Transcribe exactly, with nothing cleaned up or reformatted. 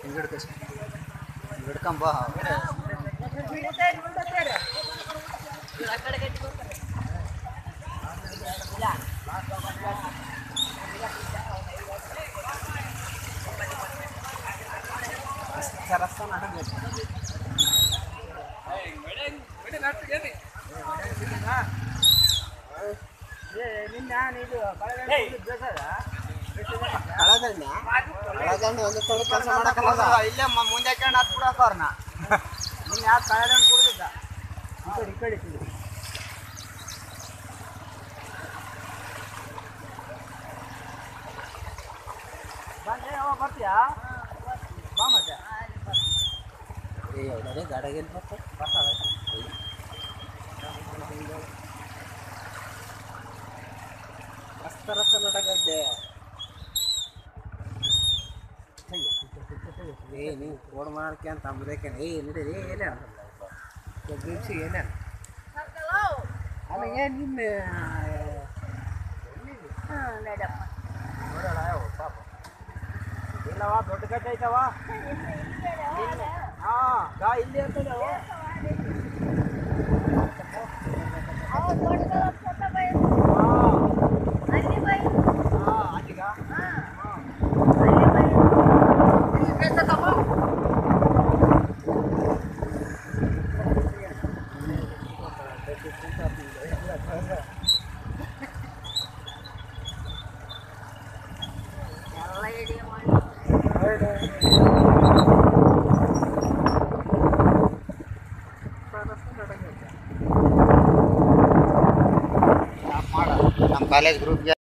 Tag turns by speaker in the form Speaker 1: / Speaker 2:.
Speaker 1: ಹಿಡ್ಕೊಂಬ ರಸ್ತ ನಡಬೇಕು ಇಲ್ಲೇ ಮುಂದೆ ಹಾಕೊಂಡು ಹತ್ತು ಬಿಡಕ್ಕ ಅವ್ರನ್ನ ನಿನ್ನ ಯಾಕೆ ಕಳೆದಂಡು ಕುಡಿದಿದ್ದ ಈ ಕಡೆ ಈ ಕಡೆ ಬಂದ್ರೆ ಅವ ಬರ್ತೀಯಾ ಬಾ ಮತ್ತೆ ಏ ಅವರೇ ಗಾಡಿಗೆ ಬರ್ತಾರೆ ಬರ್ತಾವೆ ರಸ್ತ ರಸ್ತ ನೋಡಕದ್ದೆ ಏ ನೀವು ಫೋನ್ ಮಾಡೋಕ್ಕೆ ಅಂತ ಅಂಬುದಕ್ಕೆ ಏ ನಡೀರಿ ಏನೇ ಒಬ್ಬರಿಸಿ ಏನೇ ಅಲ್ಲ ಏನು ನಿಮ್ಮ ನೋಡೋಣ ಪಾಪ ಇಲ್ಲವ ದೊಡ್ಡ ಗಡ್ಡೆ ಐತವ ಹಾಂ ಗಾ ಇಲ್ಲಿ ಅಂತದವ ನಮ್ಮ ಕಾಲೇಜ್ ಗ್ರೂಪ್ಗೆ